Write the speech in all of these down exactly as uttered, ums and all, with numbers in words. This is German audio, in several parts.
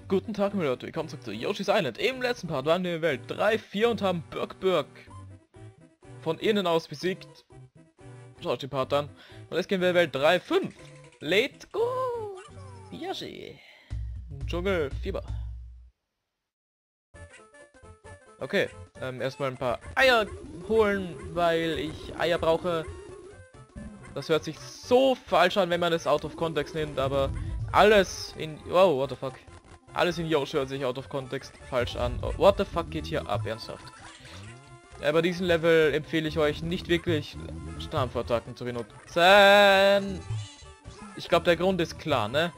Guten Tag, meine Leute, willkommen zurück zu Yoshi's Island. Im letzten Part waren wir in Welt drei, vier und haben Birk Birk von innen aus besiegt. Schaut den Part an. Und jetzt gehen wir in Welt drei, fünf. Let's go! Yoshi! Dschungel, Fieber. Okay, ähm, erstmal ein paar Eier holen, weil ich Eier brauche. Das hört sich so falsch an, wenn man es out of context nimmt, aber alles in... Wow, what the fuck. Alles in Yoshi hört sich out of context falsch an. Oh, what the fuck geht hier ab, ernsthaft? Ja, bei diesem Level empfehle ich euch nicht wirklich Stampfattacken zu benutzen. Ich glaube, der Grund ist klar, ne?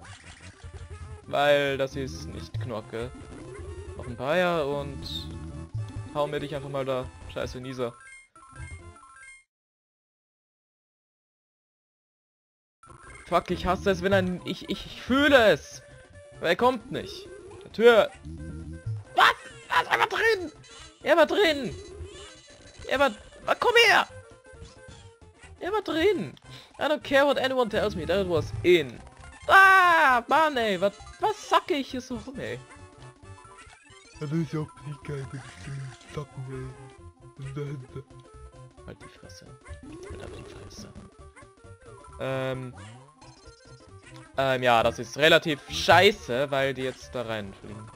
Weil das ist nicht Knorke. Noch ein paar Eier und hau mir dich einfach mal da. Scheiße, Nisa. Fuck, ich hasse es, wenn ein... Ich, ich, ich fühle es! Aber er kommt nicht. Der Tür... Was? Was? Er war drin! Er war drin! Er war... Komm her! Er war drin! I don't care what anyone tells me, that was in. Ah, Mann, ey! Was, was sacke ich hier so rum, ey? Das ist ja auch nicht geil, Sacken, ey. Halt die Fresse. Halt auf die Fresse. Ähm... Ähm, ja, das ist relativ scheiße, weil die jetzt da reinfliegen.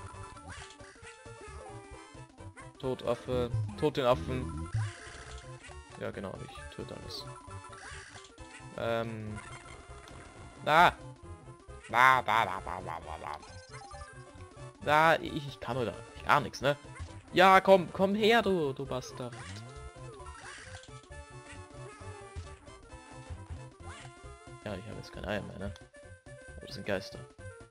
Totaffe, tot den Affen. Ja, genau, ich töte alles. Ähm... Da! Da, da, da, da, da, da. Da, ich, ich kann oder gar nichts, ne? Ja, komm, komm her, du, du Bastard. Ja, ich habe jetzt kein Ei mehr, ne? Aber das sind Geister.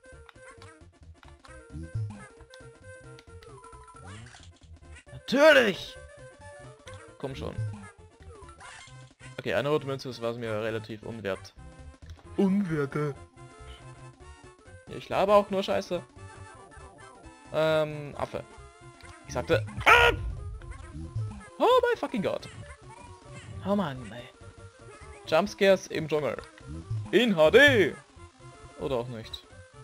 Natürlich! Komm schon. Okay, eine rote Münze, das war mir relativ unwert. Unwerte. Ich laber auch nur Scheiße. Ähm, Affe. Ich sagte... Ah! Oh my fucking God. Oh Mann, ey. Jumpscares im Dschungel. In H D! Oder auch nicht.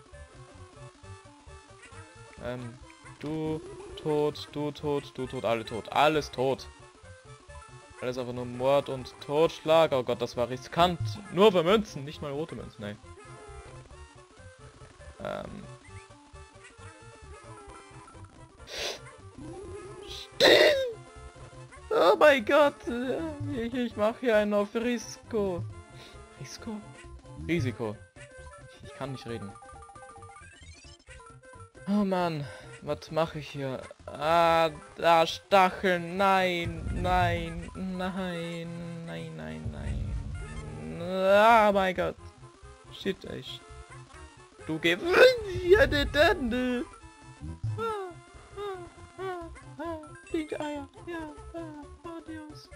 Ähm, du tot, du tot, du tot, alle tot. Alles tot. Alles einfach nur Mord und Totschlag. Oh Gott, das war riskant. Nur für Münzen, nicht mal rote Münzen, nein. Ähm. Oh mein Gott. Ich, ich mache hier einen auf Risiko. Risiko? Risiko. Ich kann nicht reden. Oh Mann, was mache ich hier? Ah, da Stacheln. Nein, nein, nein, nein, nein, nein. Ah, mein Gott. Shit, echt. Du gehst. Ja, die Dende. Ah, ah, ah, ah. Pink Eier. Ja, ah, adios.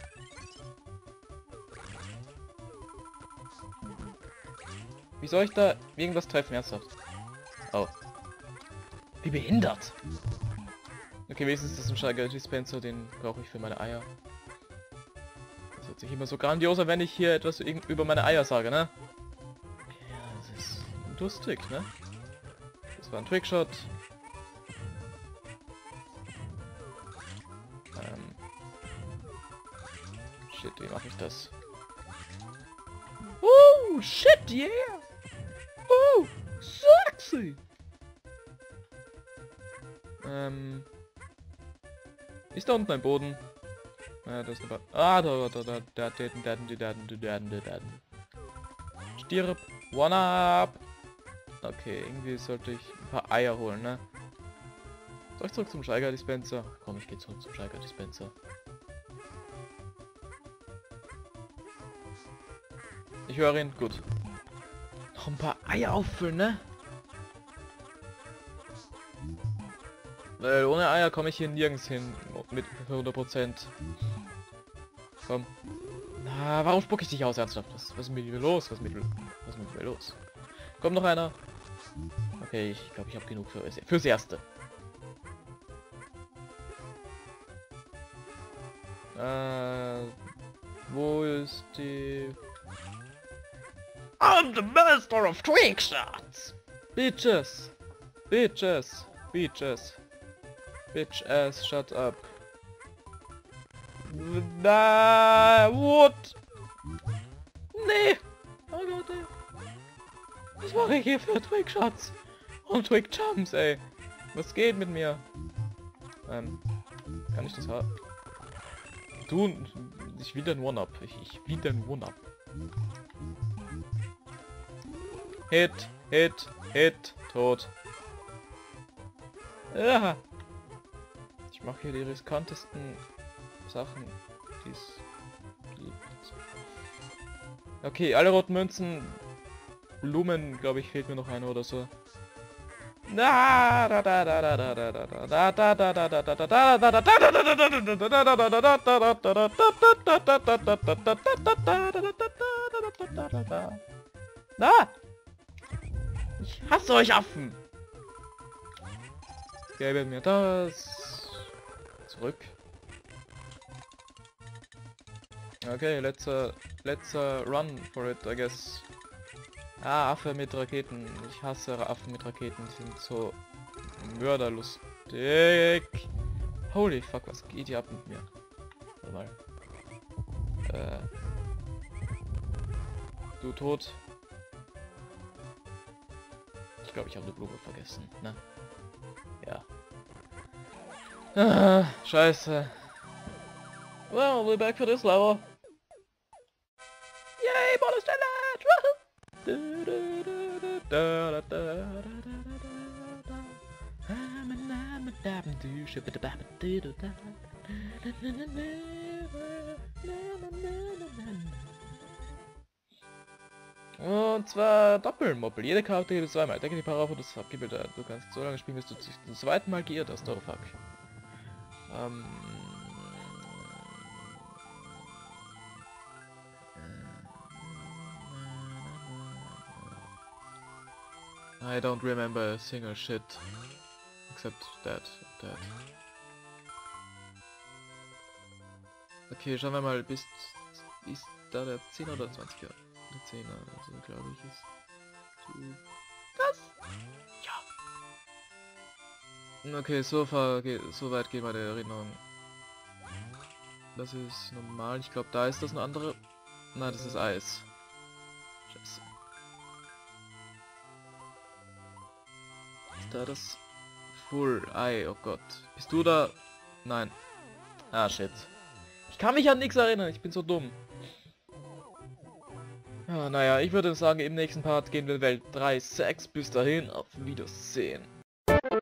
Wie soll ich da irgendwas treffen, ernsthaft? Oh. Wie behindert! Okay, wenigstens ist das ein Steiger Dispenser, den brauche ich für meine Eier. Das hört sich immer so grandios an, wenn ich hier etwas über meine Eier sage, ne? Ja, das ist lustig, ne? Das war ein Trickshot. Ähm. Shit, wie mache ich das? Oh, shit, yeah! Oh, sexy! Ähm... Ist da unten ein Boden? Ja, das ist eine... Ah, da, da, da, da, da, da, da, da, da, da. Stirb! One up! Okay, irgendwie sollte ich ein paar Eier holen, ne? Soll ich zurück zum Steiger Dispenser? Komm, ich gehe zurück zum Steiger Dispenser. Ich höre ihn, gut. Noch ein paar Eier auffüllen, ne? Weil ohne Eier komme ich hier nirgends hin mit hundert Prozent. Komm. Na, warum spucke ich dich aus, ernsthaft? Was, was ist mit mir los? Was ist mit, was ist mit mir los? Kommt noch einer? Okay, ich glaube, ich habe genug für, fürs Erste. Äh, wo ist die... I'm the master of trick shots! Bitches! Bitches. Bitches. Bitch ass, shut up. Na, what? Nee. Oh Gott, ey. Was mache ich hier für Trickshots? Und Trick-Jumps, ey. Was geht mit mir? Ähm, kann ich das haben? Du, ich will den One-Up. Ich, ich will den One-Up. Hit, Hit, Hit, tot. Ja. Ich mache hier die riskantesten Sachen, die es gibt. Okay, alle roten Münzen. Blumen, glaube ich, fehlt mir noch eine oder so. Na, da da da da da da da da da da da da da da da. Na! Ich hasse euch Affen! Gebe mir das. Zurück. Okay, letzter, letzter Run for it, I guess. Ah, Affe mit Raketen. Ich hasse Affen mit Raketen. Die sind so mörderlustig. Holy fuck, was geht hier ab mit mir? Warte mal. Äh. Du tot. Ich glaube, ich habe eine Blume vergessen, ne? Ja. Ah, scheiße. Well, we're back for this level. Yay, bonus challenge! Und zwar Doppelmoppel. Jede Karte gibt es zweimal. Decke die Para auf und das Abgebild. Du kannst so lange spielen, bis du dich zum zweiten Mal geirrt hast. Oh fuck. Ähm... I don't remember a single shit. Except that. that. Okay, schauen wir mal, bis, bis da der zehner oder zwanziger? Der zehner, also glaube ich ist... Was? Ja. Okay, so, far, so weit geht meine Erinnerung. Das ist normal, ich glaube da ist das eine andere... Nein, das ist Eis. Scheiße. Da das Full Eye, oh Gott. Bist du da? Nein. Ah, shit. Ich kann mich an nichts erinnern, ich bin so dumm. Ah, naja, ich würde sagen, im nächsten Part gehen wir Welt drei sechs. Bis dahin, auf Wiedersehen.